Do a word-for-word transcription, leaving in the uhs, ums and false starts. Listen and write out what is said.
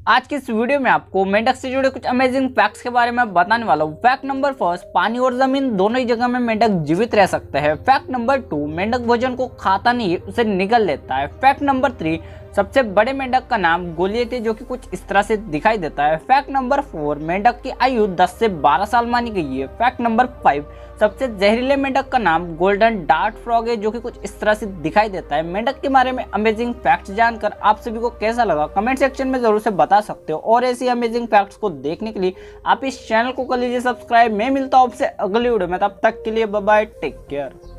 आज की इस वीडियो में आपको मेंढक से जुड़े कुछ अमेजिंग फैक्ट्स के बारे में बताने वाला हूँ। फैक्ट नंबर फर्स्ट, पानी और जमीन दोनों ही जगह में मेंढक जीवित रह सकते हैं। फैक्ट नंबर टू, मेंढक भोजन को खाता नहीं, उसे निगल लेता है। फैक्ट नंबर थ्री, सबसे बड़े मेंढक का नाम गोलियत है, जो कि कुछ इस तरह से दिखाई देता है। फैक्ट नंबर फोर, मेंढक की आयु दस से बारह साल मानी गई है। फैक्ट नंबर फाइव, सबसे जहरीले मेंढक का नाम गोल्डन डार्ट फ्रॉग है, जो कि कुछ इस तरह से दिखाई देता है। मेंढक के बारे में अमेजिंग फैक्ट्स जानकर आप सभी को कैसा लगा, कमेंट सेक्शन में जरूर से बता सकते हो। और ऐसी अमेजिंग फैक्ट्स को देखने के लिए आप इस चैनल को कर लीजिए सब्सक्राइब। मैं मिलता हूँ आपसे अगली वीडियो में, तब तक के लिए बाय बाय, टेक केयर।